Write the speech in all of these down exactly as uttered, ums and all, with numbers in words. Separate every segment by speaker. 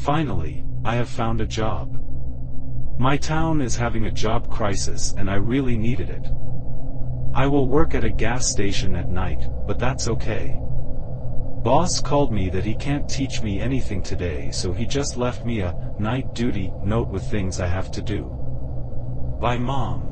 Speaker 1: Finally, I have found a job. My town is having a job crisis and I really needed it. I will work at a gas station at night, but that's okay. Boss called me that he can't teach me anything today, so he just left me a night duty note with things I have to do. Bye, Mom.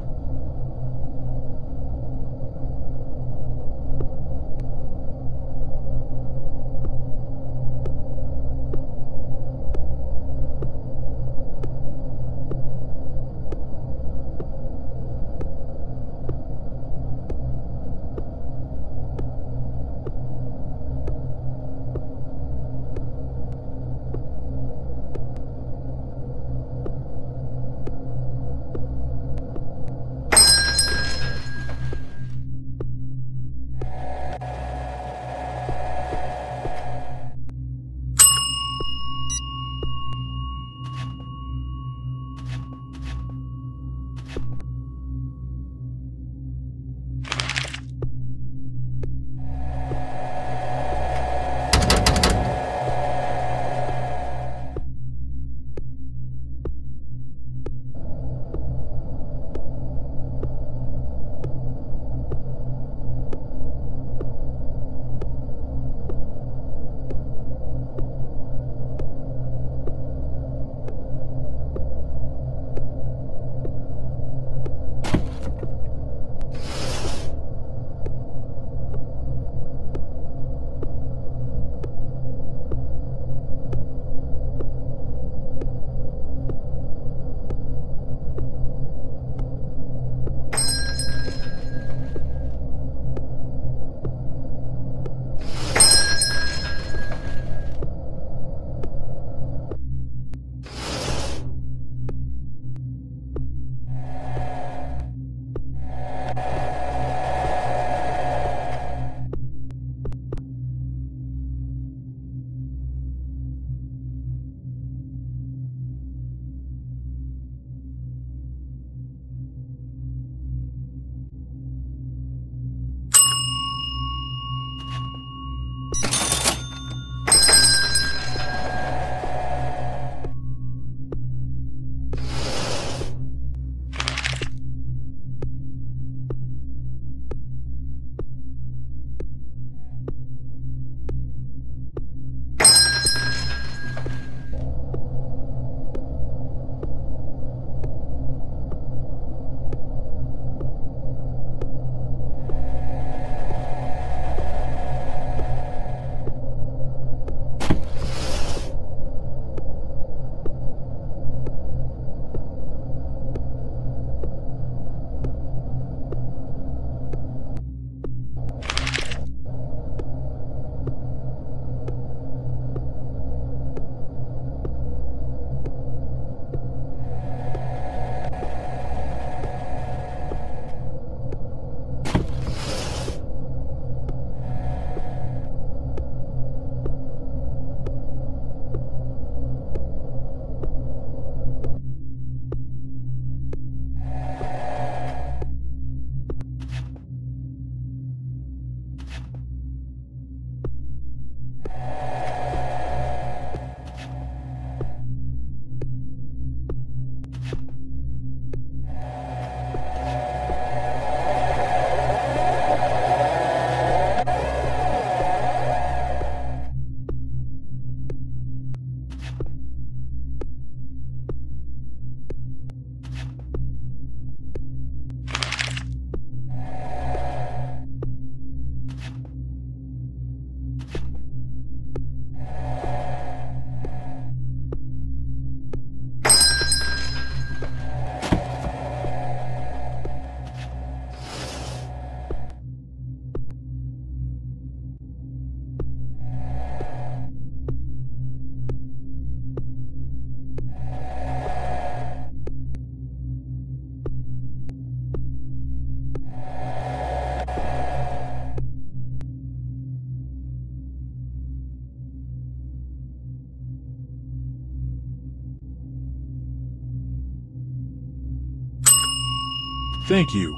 Speaker 2: Thank you.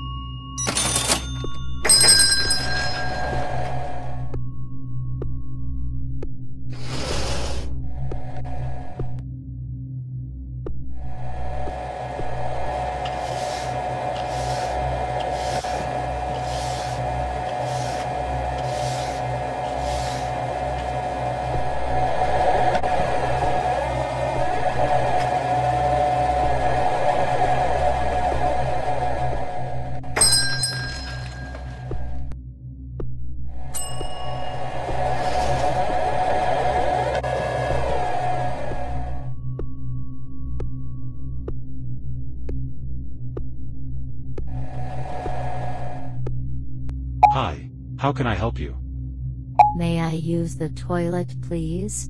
Speaker 1: Hi, how can I help you?
Speaker 2: May I use the toilet, please?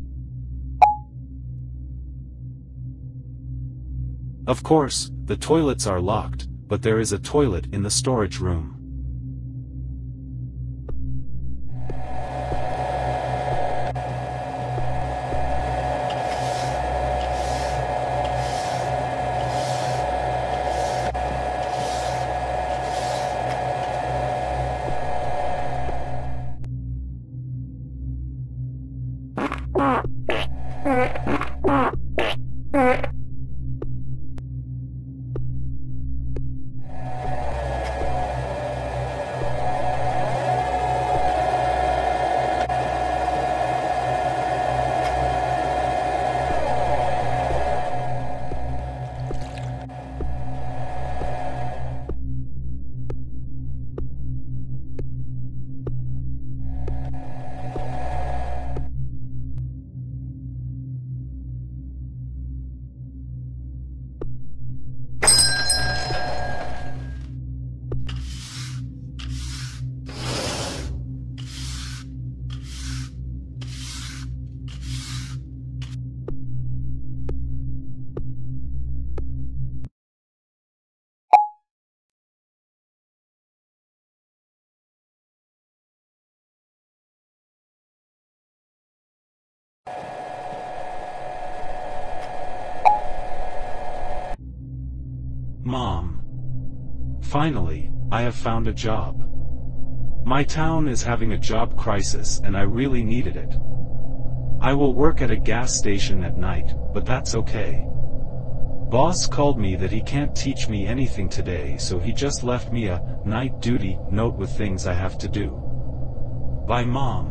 Speaker 1: Of course, the toilets are locked, but there is a toilet in the storage room. Mom. Finally, I have found a job. My town is having a job crisis and I really needed it. I will work at a gas station at night, but that's okay. Boss called me that he can't teach me anything today, so he just left me a night duty note with things I have to do. Bye, Mom.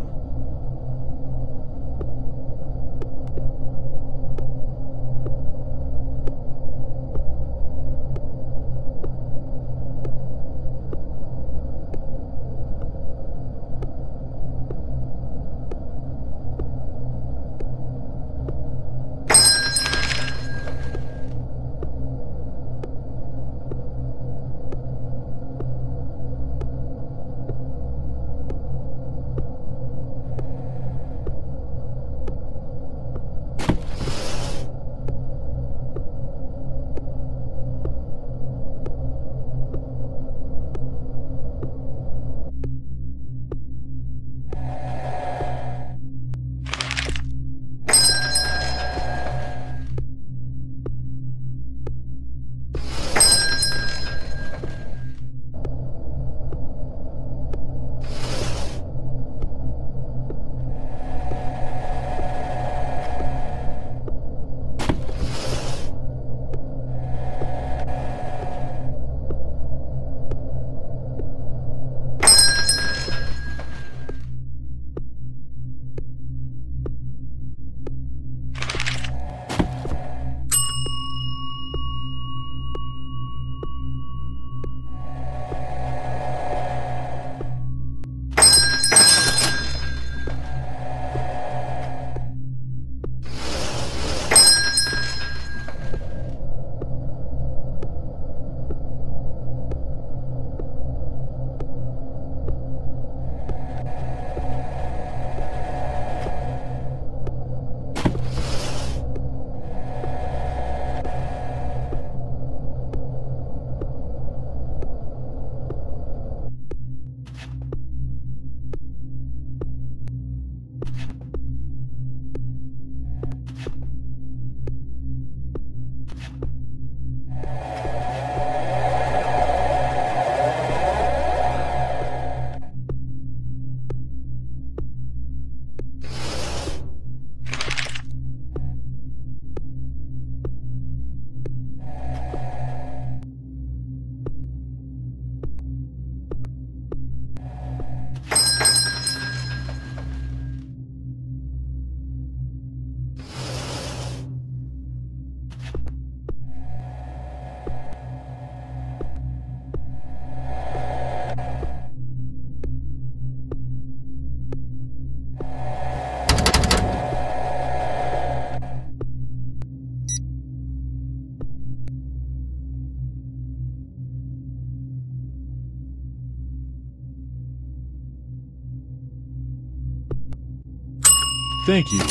Speaker 3: Thank you.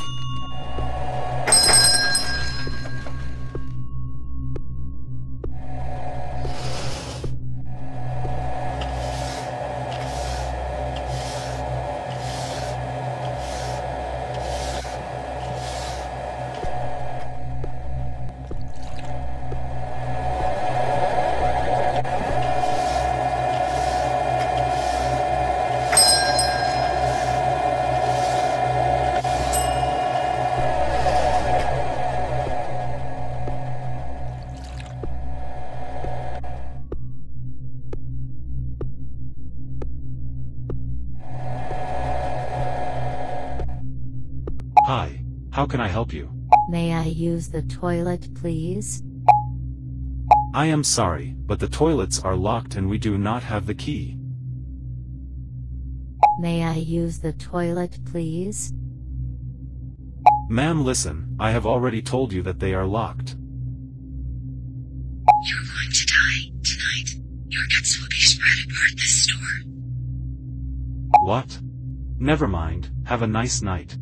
Speaker 1: Hi, how can I help you?
Speaker 2: May I use the toilet, please?
Speaker 1: I am sorry, but the toilets are locked and we do not have the key.
Speaker 2: May I use the toilet, please?
Speaker 1: Ma'am, listen, I have already told you that they are locked.
Speaker 4: You're going to die tonight. Your guts will be spread apart this store.
Speaker 1: What? Never mind, have a nice night.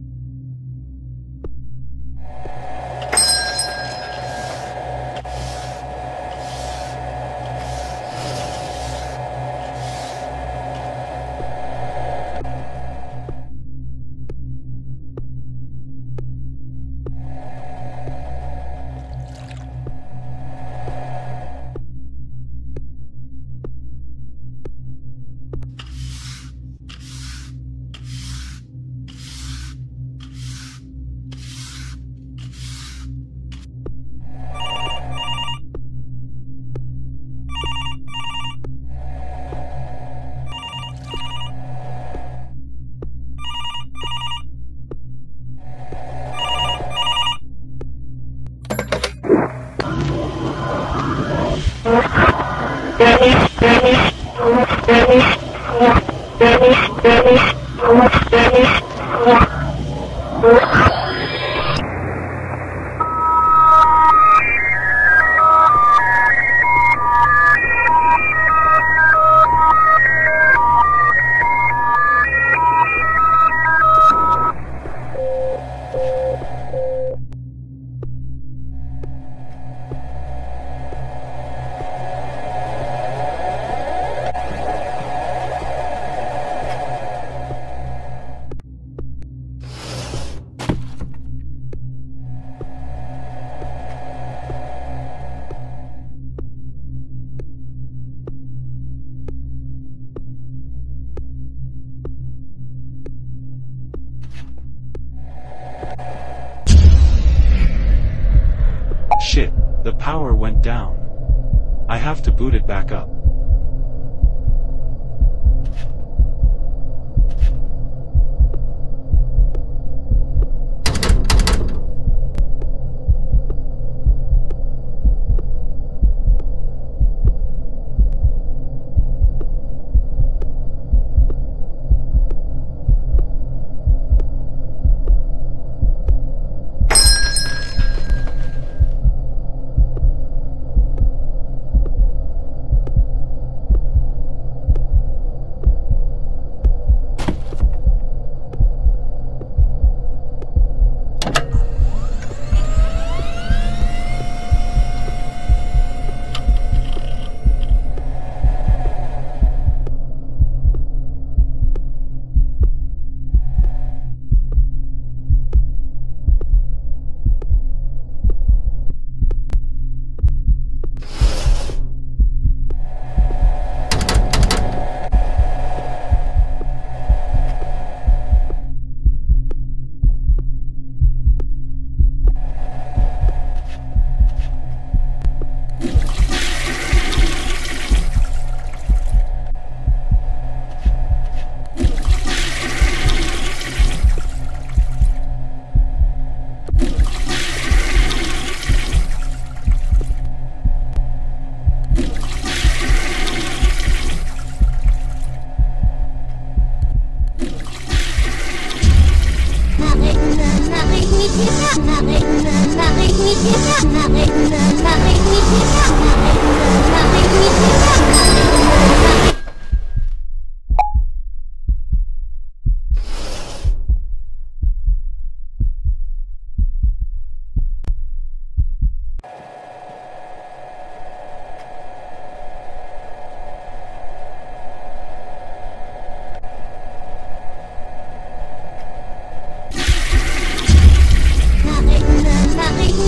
Speaker 1: Shit, the power went down. I have to boot it back up.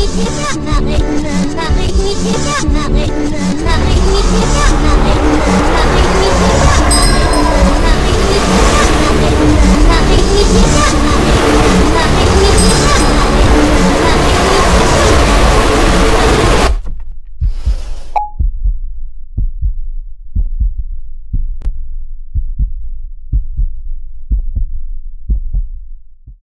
Speaker 3: Marie, Marie, Marie, Marie, Marie, Marie, Marie, Marie,